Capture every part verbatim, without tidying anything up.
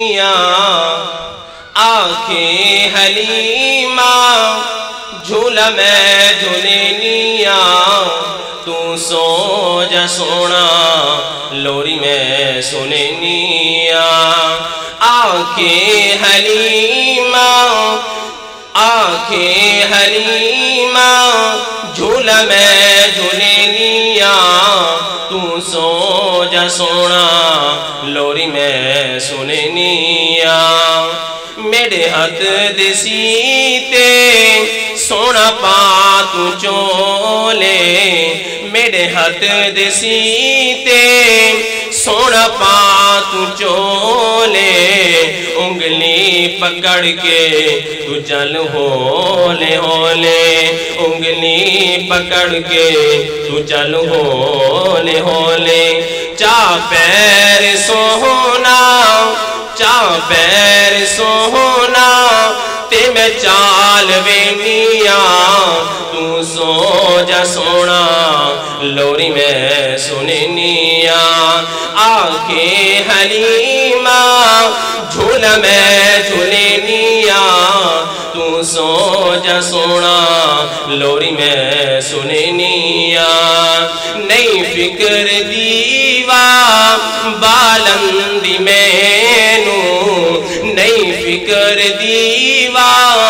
आखे हलीमा झूला मैं झूलेनिया तू सो जा सोना लोरी में सुनेनिया। आखे हलीमा आखे हलीमा झूला मैं झूलेनिया तू सो जा सोना लोरी में सुनेनिया। मेरे हाथ देसीते सोना पा तू चोले मेरे हाथ देसीते सोना पा तू चोले उंगली पकड़ के तू चल होले होले उंगली पकड़ के तू चल होले होले। चा पैर सोना चा पैर सोना ते मैं चाल वेनिया तू सो जा सोना लोरी में सुनेनिया। आखे हलीमा झूला मैं झूलेनिया तू सो जा सोना लोरी में सुनेनिया। नहीं फिक्र दीवा बालंदी मैनू नहीं फिक्र दीवा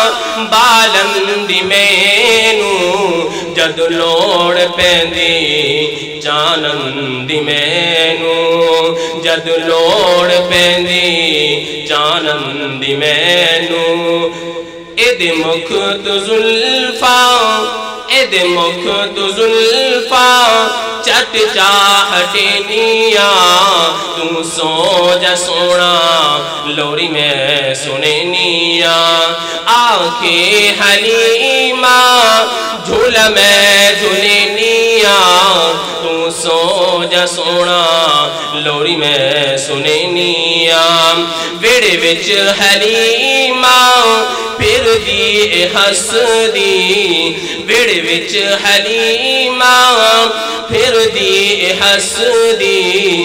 बालंदी मैनू जद लोड़ पैंदी जानंदी मैनू जद लोड़ पैंदी जानंदी मैनू। एदे मुख तू जुल्फा एदे मुख तू जुल्फा चट चाहटेनिया तू सो जा सोना लोरी में सुनेनिया। आखे हलीमा झूला मैं झूलेनिया तू सो जा सोना लोरी में सुनेनिया। वेड़े विच हलीमा फिर दी हसदी वेड़े विच हलीमा फिर दी हसदी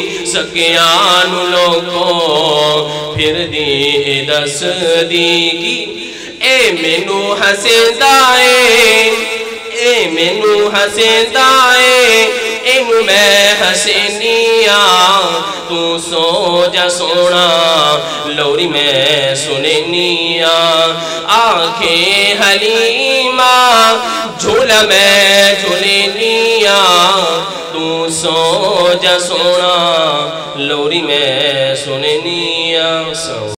सकियान लोगों फिर दी दस दी की ए मैनू हसेंदाए ए मैनू हसेंदाए इनू मैं हसेनिया तू सो जा सोना लोरी में सुनेनिया। आखे हलीमा झूला मैं झूलेनिया तू सो जा सोना लोरी में सुनेनिया।